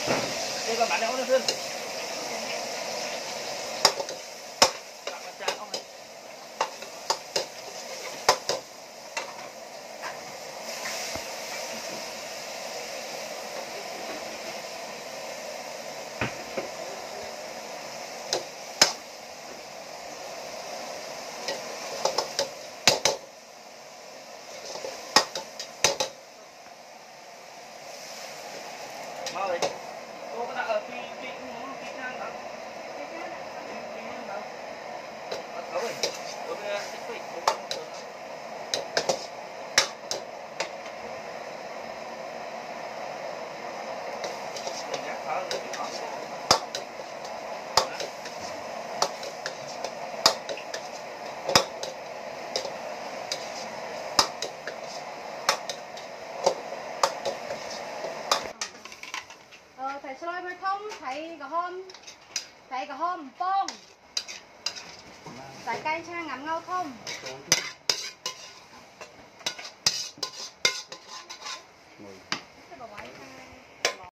Đây còn bán đâu nữa Sơn. Mau đi. Cô có đặt ở phi ngang đó. Phi ngang đó. Có rồi. Đối với thích vị cũng không được. Mình gác khó rồi cái khó. Thầy sloi mới thông, thầy có hôm bông. Tại cây cha ngắm ngâu thông.